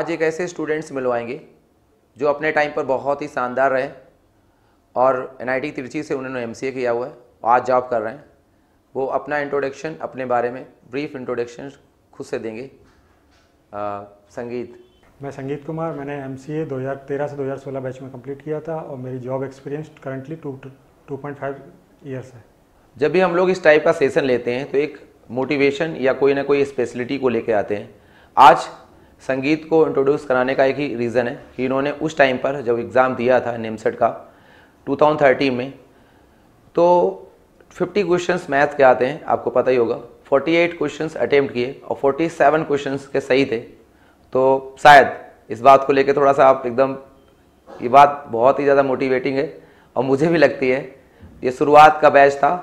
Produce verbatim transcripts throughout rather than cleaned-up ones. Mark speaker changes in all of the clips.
Speaker 1: आज एक ऐसे स्टूडेंट्स मिलवाएंगे जो अपने टाइम पर बहुत ही शानदार रहे और एन आई टी तिरची से उन्होंने एम सी ए किया हुआ है, आज जॉब कर रहे हैं। वो अपना इंट्रोडक्शन अपने बारे में ब्रीफ इंट्रोडक्शन खुद से देंगे। आ, संगीत।
Speaker 2: मैं संगीत कुमार, मैंने एम सी ए दो हज़ार तेरह से दो हज़ार सोलह बैच में कंप्लीट किया था और मेरी job experience currently two two point five years है।
Speaker 1: जब भी हम लोग इस टाइप का सेशन लेते हैं तो एक मोटिवेशन या कोई ना कोई स्पेशलिटी को लेके आते हैं। आज संगीत को इंट्रोड्यूस कराने का एक ही रीज़न है कि इन्होंने उस टाइम पर जब एग्ज़ाम दिया था नेमसेट का टू थाउज़ेंड थर्टीन में, तो फिफ्टी क्वेश्चंस मैथ के आते हैं, आपको पता ही होगा। अड़तालीस क्वेश्चंस अटेम्प्ट किए और सैंतालीस क्वेश्चंस के सही थे। तो शायद इस बात को लेके थोड़ा सा आप एकदम, ये बात बहुत ही ज़्यादा मोटिवेटिंग है और मुझे भी लगती है। ये शुरुआत का बैच था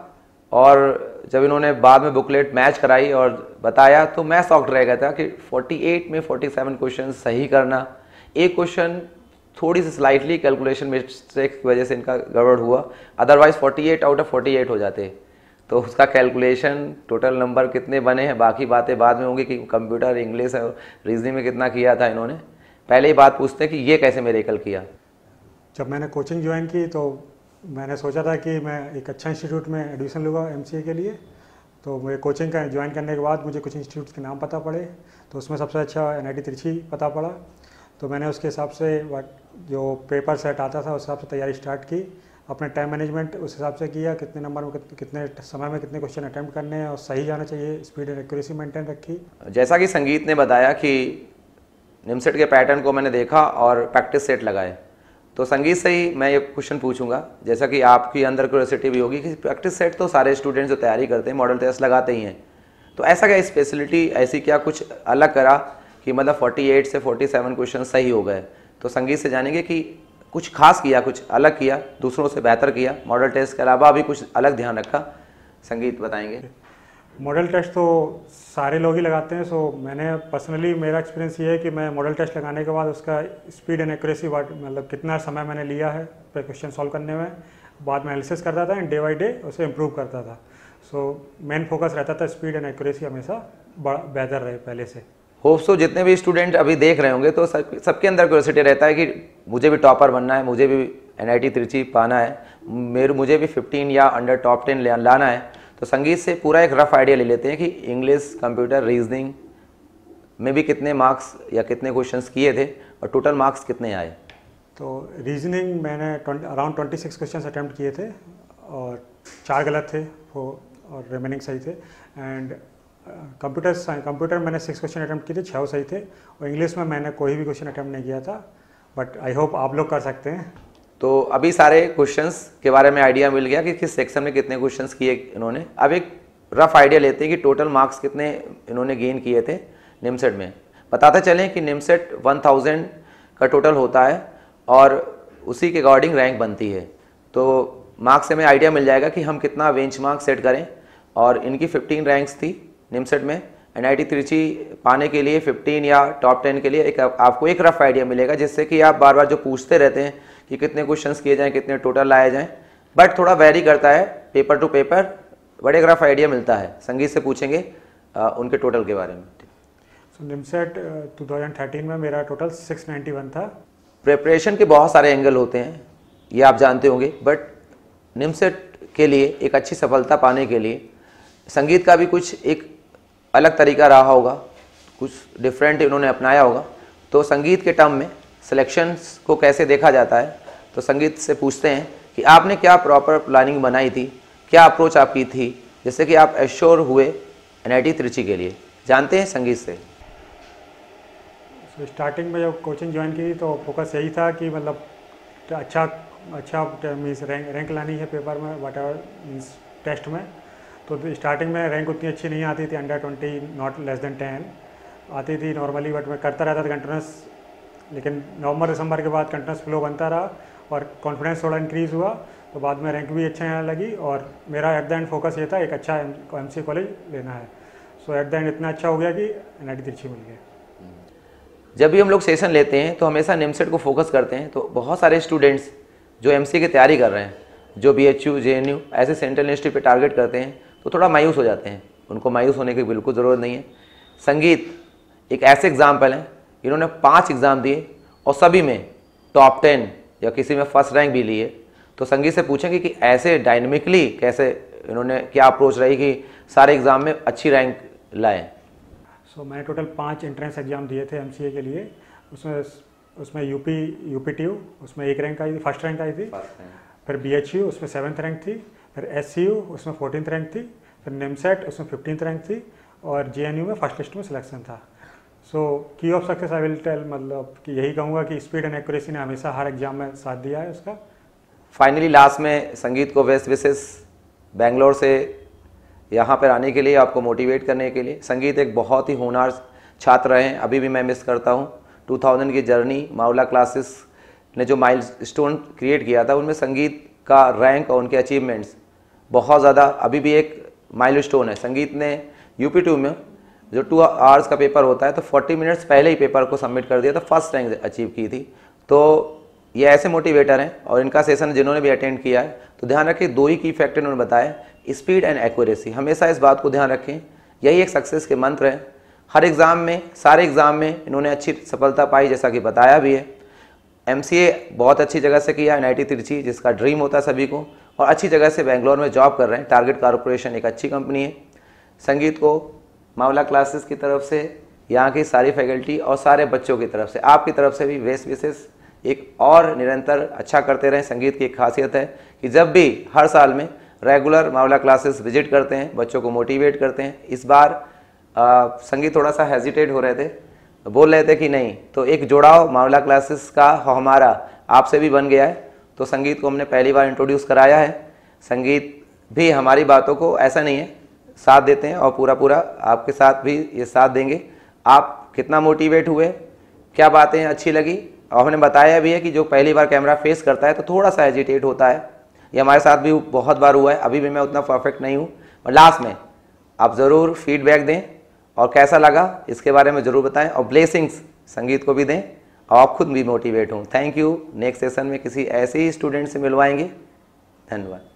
Speaker 1: और जब इन्होंने बाद में बुकलेट मैच कराई और बताया तो मैं शॉक्ड रह गया था कि अड़तालीस में सैंतालीस क्वेश्चन सही करना। एक क्वेश्चन थोड़ी सी स्लाइटली कैलकुलेशन मिस्टेक की वजह से इनका गड़बड़ हुआ, अदरवाइज अड़तालीस आउट ऑफ अड़तालीस हो जाते। तो उसका कैलकुलेशन टोटल नंबर कितने बने हैं बाकी बातें बाद में होंगी कि कंप्यूटर, इंग्लिश और रीजनिंग में कितना किया था इन्होंने। पहले ही बात पूछते हैं कि ये कैसे मेरेकल किया।
Speaker 2: जब मैंने कोचिंग ज्वाइन की तो मैंने सोचा था कि मैं एक अच्छा इंस्टीट्यूट में एडमिशन लूँगा एम सी ए के लिए। तो मुझे कोचिंग का ज्वाइन करने के बाद मुझे कुछ इंस्टीट्यूट्स के नाम पता पड़े, तो उसमें सबसे अच्छा एन आई टी तिरची पता पड़ा। तो मैंने उसके हिसाब से जो पेपर सेट आता था उस हिसाब से तैयारी स्टार्ट की। अपने टाइम मैनेजमेंट उस हिसाब से किया, कितने नंबर में कितने समय में कितने क्वेश्चन अटैम्प्ट करने हैं और सही जाना चाहिए, स्पीड एंड एक्यूरेसी मेंटेन रखी।
Speaker 1: जैसा कि संगीत ने बताया कि निमसेट के पैटर्न को मैंने देखा और प्रैक्टिस सेट लगाए, तो संगीत से ही मैं ये क्वेश्चन पूछूंगा, जैसा कि आपकी अंदर क्यूरियोसिटी भी होगी कि प्रैक्टिस सेट तो सारे स्टूडेंट्स जो तैयारी करते हैं मॉडल टेस्ट लगाते ही हैं, तो ऐसा क्या स्पेशलिटी, ऐसी क्या कुछ अलग करा कि मतलब अड़तालीस से सैंतालीस क्वेश्चन सही हो गए। तो संगीत से जानेंगे कि कुछ खास किया, कुछ अलग किया, दूसरों से बेहतर किया, मॉडल टेस्ट के अलावा भी कुछ अलग ध्यान रखा। संगीत बताएंगे।
Speaker 2: मॉडल टेस्ट तो सारे लोग ही लगाते हैं। सो मैंने पर्सनली, मेरा एक्सपीरियंस ये है कि मैं मॉडल टेस्ट लगाने के बाद उसका स्पीड एंड एक्यूरेसी, मतलब कितना समय मैंने लिया है क्वेश्चन सॉल्व करने में, बाद में एनालिसिस करता था एंड डे बाई डे उसे इम्प्रूव करता था। सो मेन फोकस रहता था स्पीड एंड एक्यूरेसी हमेशा बेहतर रहे पहले से।
Speaker 1: होप सो जितने भी स्टूडेंट अभी देख रहे होंगे तो सब सबके अंदर क्यूरियोसिटी रहता है कि मुझे भी टॉपर बनना है, मुझे भी एन आई टी तिरची पाना है, मेरे मुझे भी फिफ्टीन या अंडर टॉप टेन लाना है। तो संगीत से पूरा एक रफ आइडिया ले लेते हैं कि इंग्लिश, कंप्यूटर, रीजनिंग में भी कितने मार्क्स या कितने क्वेश्चंस किए थे और टोटल मार्क्स कितने आए।
Speaker 2: तो रीजनिंग मैंने around twenty six question attempt किए थे और चार गलत थे वो और रिमेनिंग सही थे। एंड कंप्यूटर कंप्यूटर मैंने सिक्स क्वेश्चन अटैम्प्ट किए थे, छः सही थे। और इंग्लिश में मैंने कोई भी क्वेश्चन अटैम्प्ट नहीं किया था, बट आई होप आप लोग कर सकते हैं।
Speaker 1: तो अभी सारे क्वेश्चंस के बारे में आइडिया मिल गया कि किस सेक्शन में कितने क्वेश्चंस किए इन्होंने। अब एक रफ आइडिया लेते हैं कि टोटल मार्क्स कितने इन्होंने गेन किए थे निमसेट में। बताते चलें कि निमसेट वन थाउजेंड का टोटल होता है और उसी के अकॉर्डिंग रैंक बनती है। तो मार्क्स से हमें आइडिया मिल जाएगा कि हम कितना बेंचमार्क सेट करें। और इनकी फिफ्टीन रैंक्स थी निमसेट में। एन आई टी तिरची पाने के लिए फिफ्टीन या टॉप टेन के लिए एक आपको एक रफ आइडिया मिलेगा, जिससे कि आप बार बार जो पूछते रहते हैं कि कितने क्वेश्चंस किए जाएं, कितने टोटल लाए जाएं, बट थोड़ा वेरी करता है पेपर टू पेपर, बट एक रफ आइडिया मिलता है। संगीत से पूछेंगे आ, उनके टोटल के बारे में।
Speaker 2: So NIMCET two thousand thirteen में मेरा टोटल सिक्स नाइन्टी वन था।
Speaker 1: प्रिपरेशन के बहुत सारे एंगल होते हैं, ये आप जानते होंगे, बट निमसेट के लिए एक अच्छी सफलता पाने के लिए संगीत का भी कुछ एक अलग तरीका रहा होगा, कुछ डिफरेंट इन्होंने अपनाया होगा। तो संगीत के टर्म में सिलेक्शंस को कैसे देखा जाता है, तो संगीत से पूछते हैं कि आपने क्या प्रॉपर प्लानिंग बनाई थी, क्या अप्रोच आपकी थी, जिससे कि आप एश्योर हुए एन आई टी तिरची के लिए। जानते हैं संगीत से।
Speaker 2: so, स्टार्टिंग में जब कोचिंग ज्वाइन की तो फोकस यही था कि मतलब अच्छा अच्छा मीन्स रैंक रैंक लानी है पेपर में, वट एवर मीन्स टेस्ट में। तो स्टार्टिंग में रैंक उतनी अच्छी नहीं आती थी, under twenty not less than ten आती थी नॉर्मली, बट मैं करता रहता था कंटिन्यूस। लेकिन नवंबर दिसंबर के बाद कंटिन्यूस फ्लो बनता रहा और कॉन्फिडेंस थोड़ा इंक्रीज़ हुआ, तो बाद में रैंक भी अच्छा आने लगी। और मेरा एट द एंड फोकस ये था एक अच्छा एम सी कॉलेज लेना है। सो एट द एंड इतना अच्छा हो गया कि एन आई टी तिरची मिल गया।
Speaker 1: जब भी हम लोग सेशन लेते हैं तो हमेशा निमसेट को फोकस करते हैं। तो बहुत सारे स्टूडेंट्स जो एम सी की तैयारी कर रहे हैं, जो B H U, J N U ऐसे सेंट्रल इंस्टीट्यूट पे टारगेट करते हैं, तो थोड़ा मायूस हो जाते हैं। उनको मायूस होने की बिल्कुल ज़रूरत नहीं है। संगीत एक ऐसे एग्जाम्पल है इन्होंने पांच एग्ज़ाम दिए और सभी में टॉप टेन या किसी में फर्स्ट रैंक भी लिए। तो संगीत से पूछेंगे कि ऐसे डायनेमिकली कैसे इन्होंने क्या अप्रोच रही कि सारे एग्ज़ाम में अच्छी रैंक लाएं।
Speaker 2: सो so, मैंने टोटल पांच एंट्रेंस एग्ज़ाम दिए थे एमसीए के लिए। उसमें उसमें यूपी यूपीटीयू उसमें एक रैंक आई थी, फर्स्ट रैंक आई थी। फिर बीएचयू उसमें सेवन्थ रैंक थी। फिर एससीयू उसमें फोर्टीनथ रैंक थी। फिर निमसेट उसमें फिफ्टींथ रैंक थी। और जेएनयू में फर्स्ट लिस्ट में सिलेक्शन था। So key of success I will tell, मतलब कि यही कहूँगा कि स्पीड एंड एक्यूरेसी ने हमेशा हर एग्जाम में साथ दिया है उसका।
Speaker 1: फाइनली लास्ट में संगीत को बेस्ट विशेस बेंगलोर से यहाँ पर आने के लिए, आपको मोटिवेट करने के लिए। संगीत एक बहुत ही होनहार छात्र रहे हैं, अभी भी मैं मिस करता हूँ। टू थाउज़ेंड की जर्नी मावला क्लासेस ने जो माइलस्टोन क्रिएट किया था, उनमें संगीत का रैंक और उनके अचीवमेंट्स बहुत ज़्यादा अभी भी एक माइलस्टोन है। संगीत ने यूपी टू में जो टू आवर्स का पेपर होता है तो चालीस मिनट्स पहले ही पेपर को सबमिट कर दिया था, फर्स्ट रैंक अचीव की थी। तो ये ऐसे मोटिवेटर हैं और इनका सेशन जिन्होंने भी अटेंड किया है तो ध्यान रखें, दो ही की फैक्टर इन्होंने बताया, स्पीड एंड एक्यूरेसी। हमेशा इस बात को ध्यान रखें, यही एक सक्सेस के मंत्र हैं। हर एग्ज़ाम में, सारे एग्ज़ाम में इन्होंने अच्छी सफलता पाई, जैसा कि बताया भी है। एमसीए बहुत अच्छी जगह से किया, एनआईटी तिरछी जिसका ड्रीम होता है सभी को, और अच्छी जगह से बेंगलोर में जॉब कर रहे हैं। टारगेट कॉर्पोरेशन एक अच्छी कंपनी है। संगीत को मावला क्लासेस की तरफ से, यहाँ की सारी फैकल्टी और सारे बच्चों की तरफ से, आपकी तरफ से भी बेस्ट विशेस एक और निरंतर अच्छा करते रहें। संगीत की एक खासियत है कि जब भी हर साल में रेगुलर मावला क्लासेस विजिट करते हैं, बच्चों को मोटिवेट करते हैं। इस बार आ, संगीत थोड़ा सा हेजिटेट हो रहे थे, बोल रहे थे कि नहीं, तो एक जुड़ाव मावला क्लासेस का हमारा आपसे भी बन गया है। तो संगीत को हमने पहली बार इंट्रोड्यूस कराया है। संगीत भी हमारी बातों को ऐसा नहीं है, साथ देते हैं और पूरा पूरा आपके साथ भी ये साथ देंगे। आप कितना मोटिवेट हुए, क्या बातें अच्छी लगी, और हमने बताया भी है कि जो पहली बार कैमरा फेस करता है तो थोड़ा सा हेजिटेट होता है। ये हमारे साथ भी बहुत बार हुआ है, अभी भी मैं उतना परफेक्ट नहीं हूँ। और लास्ट में आप ज़रूर फीडबैक दें और कैसा लगा इसके बारे में ज़रूर बताएं, और ब्लेसिंग्स संगीत को भी दें और आप खुद भी मोटिवेट हों। Thank you. नेक्स्ट सेशन में किसी ऐसे ही स्टूडेंट से मिलवाएंगे। धन्यवाद।